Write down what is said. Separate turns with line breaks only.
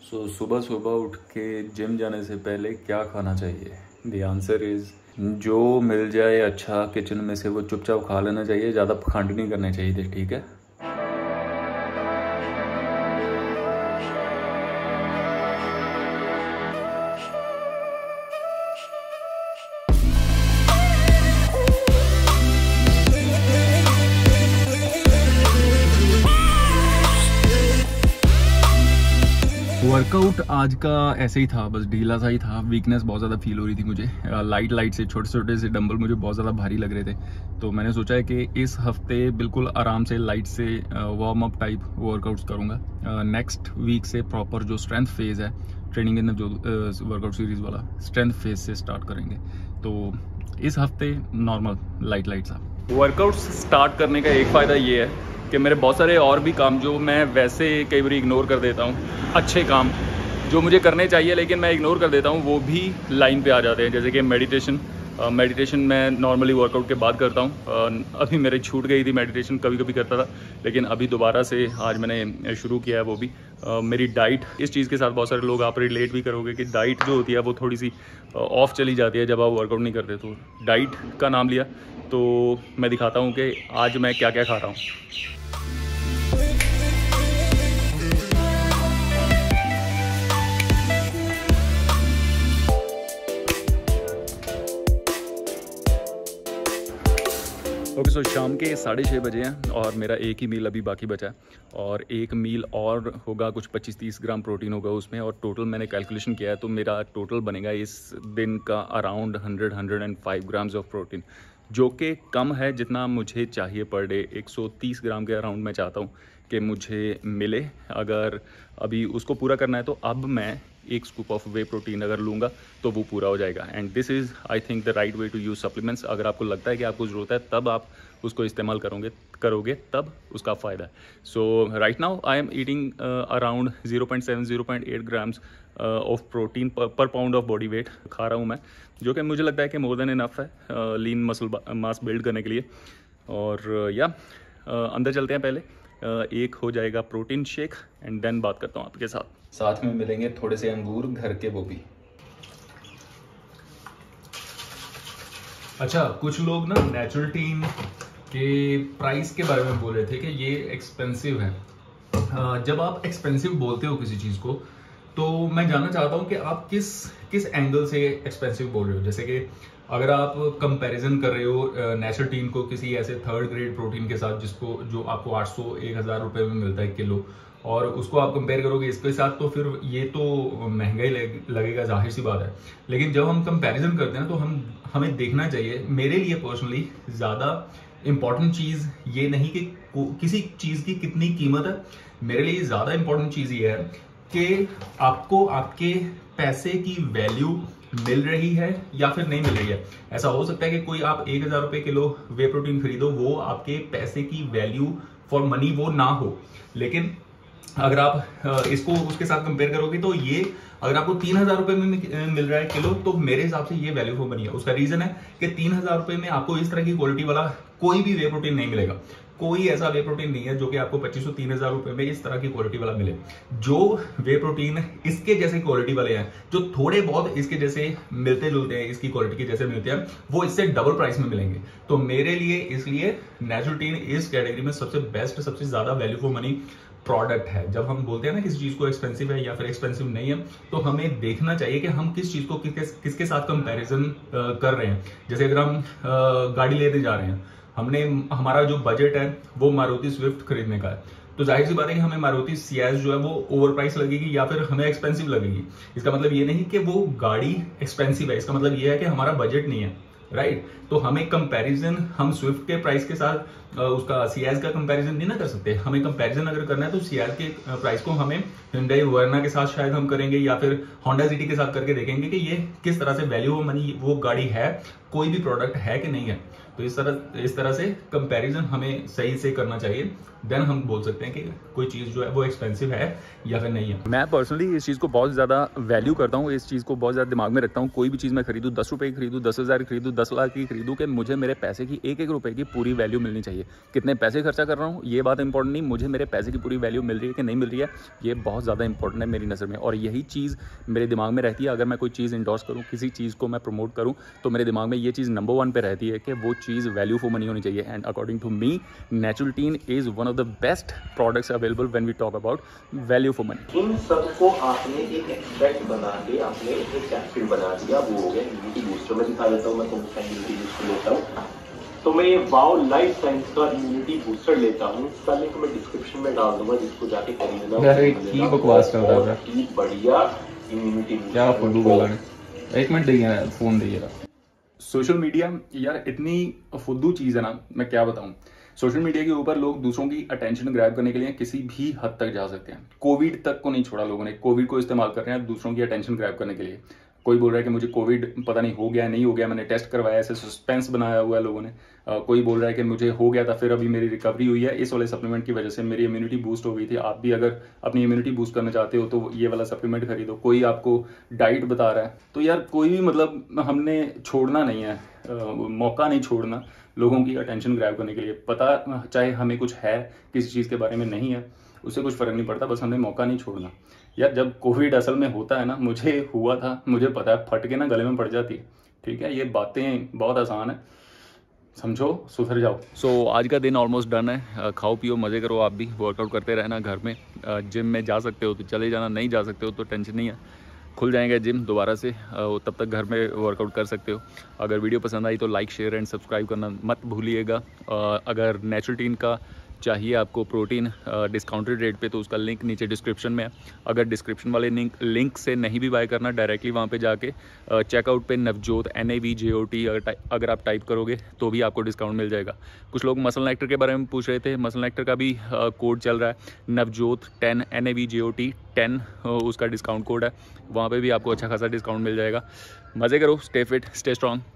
सुबह सुबह उठ के जिम जाने से पहले क्या खाना चाहिए? द आंसर इज़ जो मिल जाए अच्छा किचन में से वो चुपचाप खा लेना चाहिए, ज़्यादा पखंड नहीं करने चाहिए थे, ठीक है। वर्कआउट आज का ऐसे ही था, बस ढीला सा ही था। वीकनेस बहुत ज़्यादा फील हो रही थी मुझे। लाइट से छोटे छोटे से डंबल मुझे बहुत ज़्यादा भारी लग रहे थे, तो मैंने सोचा है कि इस हफ्ते बिल्कुल आराम से लाइट से वार्म अप टाइप वर्कआउट्स करूँगा। नेक्स्ट वीक से प्रॉपर जो स्ट्रेंथ फेज़ है ट्रेनिंग इन जो वर्कआउट सीरीज़ वाला स्ट्रेंथ फेज से स्टार्ट करेंगे। तो इस हफ्ते नॉर्मल लाइट सा वर्कआउट्स स्टार्ट करने का एक फ़ायदा ये है कि मेरे बहुत सारे और भी काम जो मैं वैसे कई बार इग्नोर कर देता हूँ, अच्छे काम जो मुझे करने चाहिए लेकिन मैं इग्नोर कर देता हूँ, वो भी लाइन पे आ जाते हैं। जैसे कि मेडिटेशन मैं नॉर्मली वर्कआउट के बाद करता हूँ। अभी मेरी छूट गई थी मेडिटेशन, कभी कभी करता था, लेकिन अभी दोबारा से आज मैंने शुरू किया है वो भी। मेरी डाइट, इस चीज़ के साथ बहुत सारे लोग आप रिलेट भी करोगे कि डाइट जो होती है वो थोड़ी सी ऑफ चली जाती है जब आप वर्कआउट नहीं करते। तो डाइट का नाम लिया तो मैं दिखाता हूँ कि आज मैं क्या क्या खा रहा हूँ। ओके, सो शाम के 6:30 बजे हैं और मेरा एक ही मील अभी बाकी बचा है, और एक मील और होगा, कुछ 25-30 ग्राम प्रोटीन होगा उसमें, और टोटल मैंने कैलकुलेशन किया है तो मेरा टोटल बनेगा इस दिन का अराउंड 105 ग्राम्स ऑफ प्रोटीन, जो कि कम है जितना मुझे चाहिए पर डे। 130 ग्राम के अराउंड मैं चाहता हूँ कि मुझे मिले। अगर अभी उसको पूरा करना है तो अब मैं एक स्कूप ऑफ वे प्रोटीन अगर लूँगा तो वो पूरा हो जाएगा। And this is I think the right way to use supplements. अगर आपको लगता है कि आपको ज़रूरत है तब आप उसको इस्तेमाल करोगे तब उसका फ़ायदा है। So right now I am eating around 0.7-0.8 grams of protein per pound of body weight खा रहा हूँ मैं, जो कि मुझे लगता है कि मोर देन इनफ है लीन मसल मास बिल्ड करने के लिए। और या अंदर चलते हैं, पहले एक हो जाएगा प्रोटीन शेक एंड देन बात करता हूँ आपके साथ में मिलेंगे थोड़े से अंगूर घर के, वो भी। अच्छा, कुछ लोग ना नेचुरल्टीन के प्राइस के बारे में बोल रहे थे कि ये एक्सपेंसिव है। जब आप एक्सपेंसिव बोलते हो किसी चीज़ को तो मैं जानना चाहता हूँ कि आप किस एंगल से एक्सपेंसिव बोल रहे हो। जैसे कि अगर आप कंपैरिजन कर रहे हो नेचुरल्टीन को किसी ऐसे थर्ड ग्रेड प्रोटीन के साथ जो आपको 800-1000 रुपये में मिलता है किलो, और उसको आप कंपेयर करोगे इसके साथ, तो फिर ये तो महंगा ही लगेगा, जाहिर सी बात है। लेकिन जब हम कंपैरिजन करते हैं तो हमें देखना चाहिए, मेरे लिए पर्सनली ज़्यादा इंपॉर्टेंट चीज़ ये नहीं कि किसी चीज़ की कितनी कीमत है। मेरे लिए ज़्यादा इंपॉर्टेंट चीज़ ये है कि आपको आपके पैसे की वैल्यू मिल रही है या फिर नहीं मिल रही है। ऐसा हो सकता है कि कोई आप 1000 रुपये किलो वे प्रोटीन खरीदो, वो आपके पैसे की वैल्यू फॉर मनी वो ना हो, लेकिन अगर आप इसको उसके साथ कंपेयर करोगे तो ये अगर आपको 3000 रुपये में मिल रहा है किलो, तो मेरे हिसाब से ये वैल्यू फॉर मनी है। उसका रीजन है कि 3000 रुपये में आपको इस तरह की क्वालिटी वाला कोई भी वे प्रोटीन नहीं मिलेगा। कोई ऐसा वे प्रोटीन नहीं है जो कि आपको 2500-3000 रुपये में इस तरह की क्वालिटी वाला मिले। जो वे प्रोटीन इसके जैसे क्वालिटी वाले हैं, जो थोड़े बहुत इसके जैसे मिलते जुलते हैं, इसकी क्वालिटी के जैसे मिलते हैं, वो इससे डबल प्राइस में मिलेंगे। तो मेरे लिए इसलिए नेचुरल्टीन इस कैटेगरी में सबसे बेस्ट, सबसे ज्यादा वैल्यू फॉर मनी प्रोडक्ट है। जब हम बोलते हैं ना किसी चीज को एक्सपेंसिव है या फिर एक्सपेंसिव नहीं है, तो हमें देखना चाहिए कि हम किस चीज को किसके साथ कंपैरिजन कर रहे हैं। जैसे अगर हम गाड़ी लेने जा रहे हैं, हमारा जो बजट है वो मारुति स्विफ्ट खरीदने का है, तो जाहिर सी बात है कि हमें मारुति सियाज जो है वो ओवर प्राइस लगेगी या फिर हमें एक्सपेंसिव लगेगी। इसका मतलब ये नहीं कि वो गाड़ी एक्सपेंसिव है, इसका मतलब ये है कि हमारा बजट नहीं है, राइट। तो हमें कंपैरिजन, हम स्विफ्ट के प्राइस के साथ उसका सियाज का कंपैरिजन नहीं ना कर सकते। हमें कंपैरिजन अगर करना है तो सियाज के प्राइस को हमें hyundai वर्ना के साथ शायद हम करेंगे, या फिर होंडा सिटी के साथ करके देखेंगे कि ये किस तरह से वैल्यू ऑफ मनी वो गाड़ी है, कोई भी प्रोडक्ट है कि नहीं है। तो इस तरह से कंपैरिजन हमें सही से करना चाहिए, देन हम बोल सकते हैं कि कोई चीज़ जो है वो एक्सपेंसिव है या फिर नहीं है। मैं पर्सनली इस चीज़ को बहुत ज़्यादा वैल्यू करता हूँ, इस चीज़ को बहुत ज़्यादा दिमाग में रखता हूँ। कोई भी चीज़ मैं खरीदूँ, 10 रुपये की खरीदूँ, 10,000 की खरीदूँ, 10 लाख की खरीदूँ, कि मुझे मेरे पैसे की एक रुपये की पूरी वैल्यू मिलनी चाहिए। कितने पैसे खर्चा कर रहा हूँ ये बात इंपॉर्टेंट नहीं, मुझे मेरे पैसे की पूरी वैल्यू मिल रही है कि नहीं मिल रही है, ये बहुत ज़्यादा इंपॉर्टेंट है मेरी नज़र में। और यही चीज़ मेरे दिमाग में रहती है। अगर मैं कोई चीज़ इंडोर्स करूँ, किसी चीज़ को मैं प्रमोट करूँ, तो मेरे दिमाग में ये चीज़ नंबर 1 पे रहती है कि वो चीज़ वैल्यू फॉर मनी होनी चाहिए। And according to me, Naturaltein is one of the best products available when we talk about value for money.
इन सबको आपने एक एक्सट्रैक्ट बना के आपने एक कैप्सूल बना दिया, वो हो गया इम्यूनिटी बूस्टर। मैं दिखा देता हूँ, मैं कौन सा इम्यूनिटी बूस्टर लेता हूँ। तो मैं ये वाओ लाइफ साइंस का इम्यूनिटी बूस्टर लेता हूँ। इसका लिंक मैं डिस्क्रिप्शन में डाल दूंगा, जिसको जाके खरीदना।
यार की बकवास कर रहा है,
बढ़िया इम्यूनिटी
क्या फुल्लू बोला है। एक मिनट दीजिए, फोन दीजिएगा। सोशल मीडिया यार इतनी फुद्दू चीज़ है ना, मैं क्या बताऊं। सोशल मीडिया के ऊपर लोग दूसरों की अटेंशन ग्रैब करने के लिए किसी भी हद तक जा सकते हैं। कोविड तक को नहीं छोड़ा लोगों ने, कोविड को इस्तेमाल कर रहे हैं दूसरों की अटेंशन ग्रैब करने के लिए। कोई बोल रहा है कि मुझे कोविड पता नहीं हो गया नहीं हो गया, मैंने टेस्ट करवाया, ऐसे सस्पेंस बनाया हुआ है लोगों ने। कोई बोल रहा है कि मुझे हो गया था फिर अभी मेरी रिकवरी हुई है, इस वाले सप्लीमेंट की वजह से मेरी इम्यूनिटी बूस्ट हो गई थी। आप भी अगर अपनी इम्यूनिटी बूस्ट करना चाहते हो तो ये वाला सप्लीमेंट खरीदो। कोई आपको डाइट बता रहा है, तो यार कोई भी मतलब हमने छोड़ना नहीं है, मौका नहीं छोड़ना लोगों की अटेंशन ग्रैब करने के लिए। पता चाहे हमें कुछ है, किसी चीज़ के बारे में नहीं है, उससे कुछ फ़र्क नहीं पड़ता, बस हमें मौका नहीं छोड़ना। यार जब कोविड असल में होता है ना, मुझे हुआ था, मुझे पता है, फट के ना गले में पड़ जाती है। ठीक है, ये बातें बहुत आसान है, समझो सुधर जाओ। सो आज का दिन ऑलमोस्ट डन है। खाओ पियो मज़े करो, आप भी वर्कआउट करते रहना घर में। जिम में जा सकते हो तो चले जाना, नहीं जा सकते हो तो टेंशन नहीं है, खुल जाएंगे जिम दोबारा से, तब तक घर में वर्कआउट कर सकते हो। अगर वीडियो पसंद आई तो लाइक शेयर एंड सब्सक्राइब करना मत भूलिएगा। अगर नेचुरल्टीन का चाहिए आपको प्रोटीन डिस्काउंटेड रेट पे, तो उसका लिंक नीचे डिस्क्रिप्शन में है। अगर डिस्क्रिप्शन वाले लिंक से नहीं भी बाय करना, डायरेक्टली वहाँ पे जाके चेकआउट पे नवजोत NAVJOT अगर आप टाइप करोगे तो भी आपको डिस्काउंट मिल जाएगा। कुछ लोग मसल नेक्टर के बारे में पूछ रहे थे, मसल नेक्टर का भी कोड चल रहा है, नवजोत 10 NAVJOT 10 उसका डिस्काउंट कोड है। वहाँ पर भी आपको अच्छा खासा डिस्काउंट मिल जाएगा। मज़े करो, स्टे फिट, स्टे स्ट्रॉन्ग।